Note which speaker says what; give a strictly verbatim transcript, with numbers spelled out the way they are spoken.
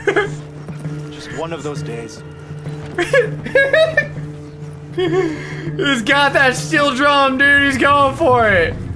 Speaker 1: Just one of those days.
Speaker 2: He's got that steel drum, dude. He's going for it.